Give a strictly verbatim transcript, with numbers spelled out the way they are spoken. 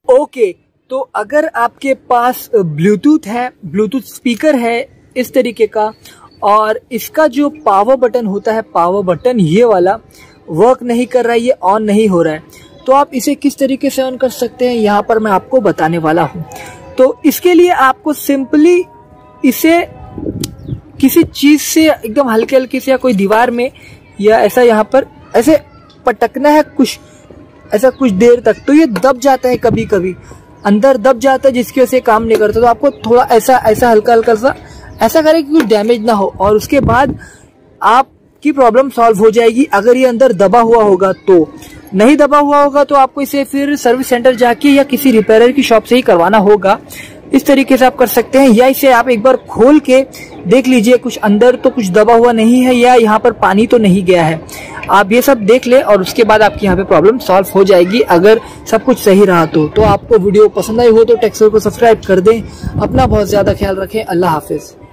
Okay, तो अगर आपके पास ब्लूटूथ है, ब्लूटूथ स्पीकर है इस तरीके का, और इसका जो पावर बटन होता है, पावर बटन ये वाला वर्क नहीं कर रहा है, ये ऑन नहीं हो रहा है, तो आप इसे किस तरीके से ऑन कर सकते हैं यहाँ पर मैं आपको बताने वाला हूँ। तो इसके लिए आपको सिंपली इसे किसी चीज से एकदम हल्के हल्के से या कोई दीवार में या ऐसा यहाँ पर ऐसे पटकना है कुछ ऐसा कुछ देर तक, तो ये दब जाता है, कभी कभी अंदर दब जाता है जिसकी वजह से काम नहीं करता। तो आपको थोड़ा ऐसा ऐसा हल्का हल्का सा ऐसा करें कि कुछ डैमेज ना हो, और उसके बाद आपकी प्रॉब्लम सॉल्व हो जाएगी। अगर ये अंदर दबा हुआ होगा तो, नहीं दबा हुआ होगा तो आपको इसे फिर सर्विस सेंटर जाके या किसी रिपेयरर की शॉप से ही करवाना होगा। इस तरीके से आप कर सकते हैं, या इसे आप एक बार खोल के देख लीजिए कुछ अंदर तो कुछ दबा हुआ नहीं है या यहाँ पर पानी तो नहीं गया है। आप ये सब देख ले और उसके बाद आपकी यहाँ पे प्रॉब्लम सॉल्व हो जाएगी अगर सब कुछ सही रहा तो। तो आपको वीडियो पसंद आई हो तो टेक्सर को सब्सक्राइब कर दें। अपना बहुत ज्यादा ख्याल रखें। अल्लाह हाफिज।